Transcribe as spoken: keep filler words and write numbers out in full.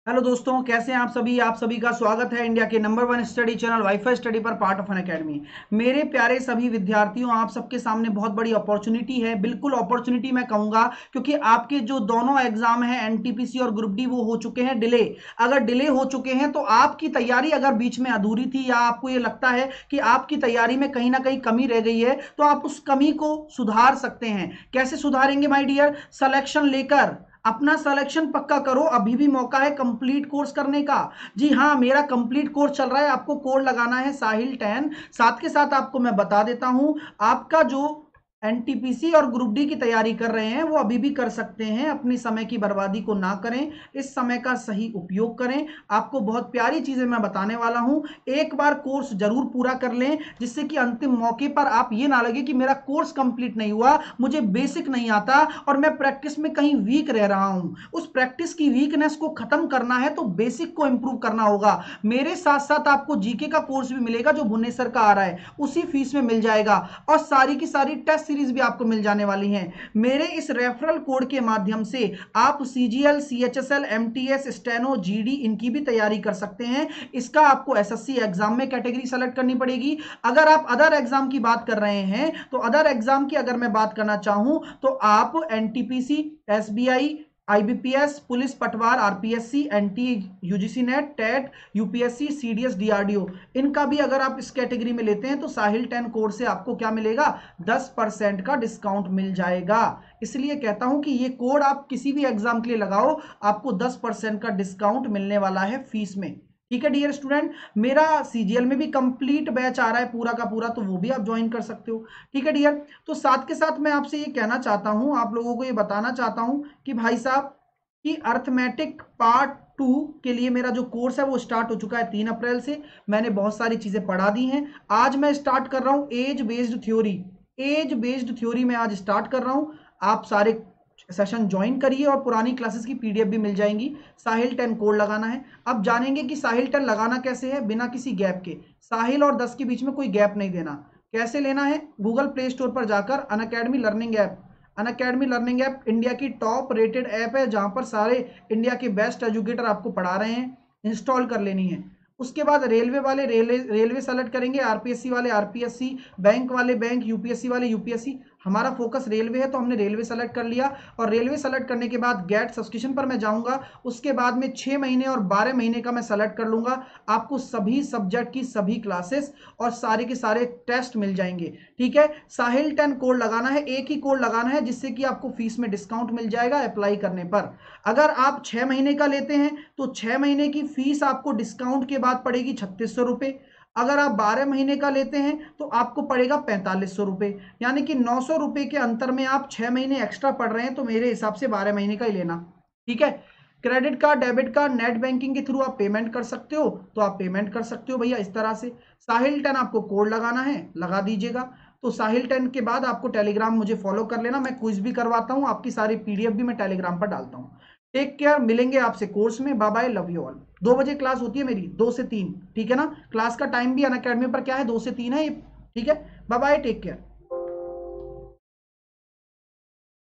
Hello दोस्तों, कैसे हैं आप सभी। आप सभी का स्वागत है इंडिया के number one study channel WiFi study पर पार्ट ऑफ एन अकेडमी। मेरे प्यारे सभी विद्यार्थियों, आप सबके सामने बहुत बड़ी अपॉर्चुनिटी है। बिल्कुल अपॉर्चुनिटी मैं कहूंगा, क्योंकि आपके जो दोनों एग्जाम हैं एनटीपीसी और ग्रुप डी वो हो चुके हैं डिले। अगर डिले हो चुके हैं तो आपकी तैयारी अगर बीच में अधूरी थी या आपको ये लगता है कि आपकी तैयारी में कहीं ना कहीं कमी रह गई है तो आप उस कमी को सुधार सकते हैं। कैसे सुधारेंगे माय डियर? सिलेक्शन लेकर अपना सिलेक्शन पक्का करो। अभी भी मौका है कंप्लीट कोर्स करने का। जी हाँ, मेरा कंप्लीट कोर्स चल रहा है। आपको कोड लगाना है साहिल टेन। साथ के साथ आपको मैं बता देता हूं, आपका जो एनटीपीसी और ग्रुप डी की तैयारी कर रहे हैं वो अभी भी कर सकते हैं। अपनी समय की बर्बादी को ना करें, इस समय का सही उपयोग करें। आपको बहुत प्यारी चीजें मैं बताने वाला हूं। एक बार कोर्स जरूर पूरा कर लें, जिससे कि अंतिम मौके पर आप ये ना लगे कि मेरा कोर्स कंप्लीट नहीं हुआ, मुझे बेसिक नहीं आता और मैं प्रैक्टिस में कहीं वीक रह रहा हूं। उस प्रैक्टिस की वीकनेस को खत्म करना है तो बेसिक को इंप्रूव करना होगा। मेरे साथ साथ आपको जीके का कोर्स भी मिलेगा जो भुवनेश्वर का आ रहा है, उसी फीस में मिल जाएगा। और सारी की सारी टेस्ट सीरीज भी आपको मिल जाने वाली हैं। मेरे इस रेफरल कोड के माध्यम से आप CGL, CHSL, MTS, steno, GD इनकी भी तैयारी कर सकते हैं। इसका आपको एसएससी एग्जाम में कैटेगरी सेलेक्ट करनी पड़ेगी। अगर आप अदर एग्जाम की बात कर रहे हैं तो अदर एग्जाम की अगर मैं बात करना चाहूं तो आप NTPC, SBI, IBPS, police Patwar, RPSC, NT, UGC NET, TET, UPSC, CDS, DRDO, इनका भी अगर आप इस कैटेगरी में लेते हैं तो साहिल टेन कोड से आपको क्या मिलेगा? दस परसेंट का डिस्काउंट मिल जाएगा। इसलिए कहता हूं कि ये कोड आप किसी भी एग्जाम के लिए लगाओ, आपको दस परसेंट का डिस्काउंट मिलने वाला है फीस में। ठीक है डियर स्टूडेंट, मेरा सीजीएल में भी कंप्लीट बैच आ रहा है पूरा का पूरा, तो वो भी आप ज्वाइन कर सकते हो। ठीक है डियर, तो साथ के साथ मैं आपसे ये कहना चाहता हूं, आप लोगों को ये बताना चाहता हूं कि भाई साहब कि अर्थमेटिक पार्ट टू के लिए मेरा जो कोर्स है वो स्टार्ट हो चुका है तीन अप्रैल से। मैंने बहुत सारी चीजें पढ़ा दी हैं। आज मैं स्टार्ट कर रहा हूं age based theory. Age based theory में आज स्टार्ट कर रहा हूं। आप सारे सेशन ज्वाइन करिए और पुरानी क्लासेस की पीडीएफ भी मिल जाएंगी। साहिल टेन कोड लगाना है। अब जानेंगे कि साहिल टेन लगाना कैसे है बिना किसी गैप के। साहिल और दस के बीच में कोई गैप नहीं देना। कैसे लेना है? गूगल प्ले स्टोर पर जाकर Unacademy learning app, Unacademy learning app India की टॉप रेटेड ऐप है, जहां पर सारे इंडिया के बेस्ट एजुकेटर आपको पढ़ा रहे हैं। इंस्टॉल कर लेनी है। उसके बाद रेलवे वाले रेलवे रेलवे सेलेक्ट करेंगे, आरपीएससी वाले आरपीएससी, बैंक वाले बैंक, यूपीएससी वाले यूपीएससी। हमारा फोकस रेलवे है तो हमने रेलवे सेलेक्ट कर लिया। और रेलवे सेलेक्ट करने के बाद गेट सब्सक्रिप्शन पर मैं जाऊंगा। उसके बाद में छह महीने और बारह महीने का मैं सेलेक्ट कर लूंगा। आपको सभी सब्जेक्ट की सभी क्लासेस और सारे के सारे टेस्ट मिल जाएंगे। ठीक है, साहिल टेन कोड लगाना है, एक ही कोड लगाना है, जिससे कि आपको फीस में डिस्काउंट मिल जाएगा अप्लाई करने पर। अगर आप छह महीने का लेते हैं तो छह महीने की फीस आपको डिस्काउंट के बाद पड़ेगी छत्तीस सौ रुपए। अगर आप बारह महीने का लेते हैं तो आपको पड़ेगा पैंतालीस सौ रुपए। यानी कि नौ सौ रुपए के अंतर में आप छह महीने एक्स्ट्रा पढ़ रहे हैं, तो मेरे हिसाब से बारह महीने का ही लेना। ठीक है, credit card, debit card, net banking के थ्रू आप पेमेंट कर सकते हो तो आप पेमेंट कर सकते हो भैया इस तरह से। साहिल टेन आपको कोड लगाना है, लगा दीजिएगा। तो साहिल टेन के बाद आपको टेलीग्राम मुझे फॉलो कर लेना, मैं क्विज भी करवाता हूं, आपकी सारी पीडीएफ भी मैं टेलीग्राम पर डालता हूं। टेक केयर, मिलेंगे आपसे कोर्स में। Bye bye, love you all. दो बजे क्लास होती है मेरी, दो से तीन। ठीक है ना, क्लास का टाइम भी अनअकैडमी पर क्या है, दो से तीन है ये। ठीक है, बाय बाय, टेक केयर।